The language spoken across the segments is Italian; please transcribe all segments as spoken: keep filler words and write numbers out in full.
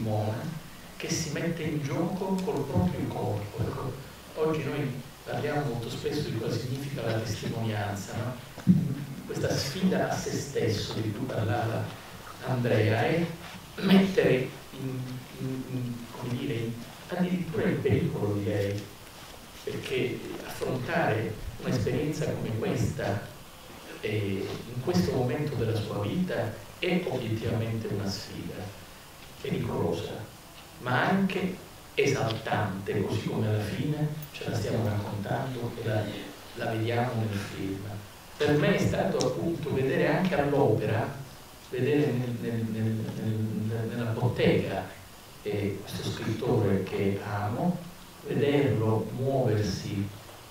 testimone che si mette in gioco col proprio corpo. Ecco, oggi noi parliamo molto spesso di cosa significa la testimonianza, no? Questa sfida a se stesso di cui parlava Andrea è mettere in, in, in, come dire, in, addirittura in pericolo, direi, perché affrontare un'esperienza come questa eh, in questo momento della sua vita è obiettivamente una sfida pericolosa, ma anche esaltante, così come alla fine ce la stiamo raccontando e la, la vediamo nel film. Per me è stato appunto vedere anche all'opera, vedere nel, nel, nel, nel, nella bottega eh, questo scrittore che amo, vederlo muoversi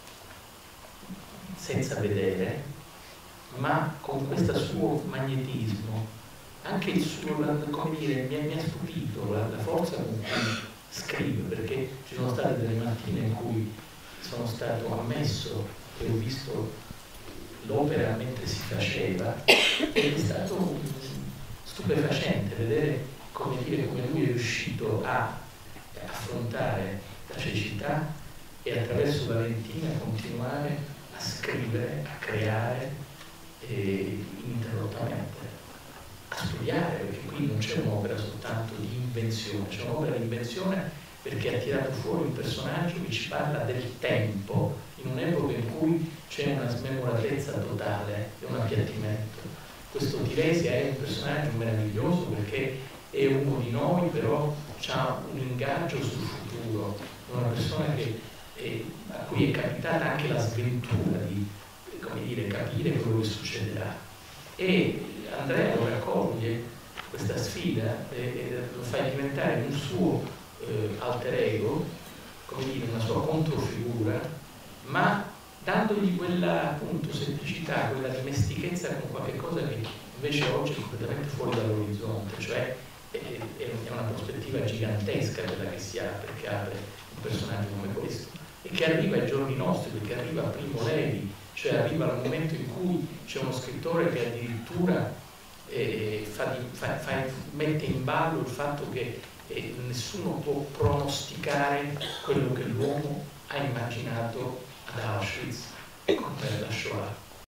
senza vedere, ma con questo suo magnetismo, anche il suo, come dire, mi, mi ha stupito la, la forza con cui scrive, perché ci sono state delle mattine in cui sono stato ammesso e ho visto l'opera mentre si faceva ed è stato stupefacente vedere come, dire, come lui è riuscito a affrontare la cecità e attraverso Valentina continuare a scrivere, a creare eh, ininterrottamente, a studiare, perché qui non c'è un'opera soltanto di invenzione, c'è un'opera di invenzione perché ha tirato fuori un personaggio che ci parla del tempo, in un'epoca in cui c'è una smemoratezza totale e un appiattimento. Questo Tiresia è un personaggio meraviglioso perché è uno di noi, però ha un ingaggio sul futuro, una persona che è, a cui è capitata anche la sventura di, come dire, capire quello che succederà. E Andrea lo raccoglie questa sfida e, e lo fa diventare un suo eh, alter ego, come dire, una sua controfigura, ma dandogli quella appunto semplicità, quella dimestichezza con qualche cosa che invece oggi è completamente fuori dall'orizzonte, cioè è, è una prospettiva gigantesca quella che si apre, che apre un personaggio come questo e che arriva ai giorni nostri, perché arriva a Primo Levi, cioè arriva al momento in cui c'è uno scrittore che addirittura eh, fa di, fa, fa, mette in ballo il fatto che eh, nessuno può pronosticare quello che l'uomo ha immaginato ad Auschwitz come la Shoah.